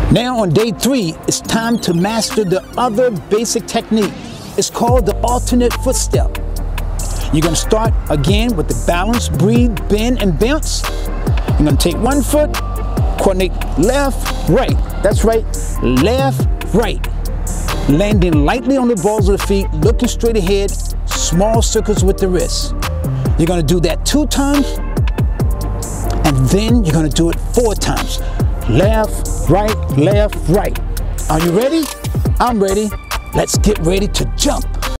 Now on day 3, it's time to master the other basic technique. It's called the alternate footstep. You're going to start again with the balance, breathe, bend, and bounce. You're going to take one foot, coordinate left, right. That's right, left, right. Landing lightly on the balls of the feet, looking straight ahead, small circles with the wrists. You're going to do that 2 times, and then you're going to do it 4 times. Left, right, left, right. Are you ready? I'm ready. Let's get ready to jump.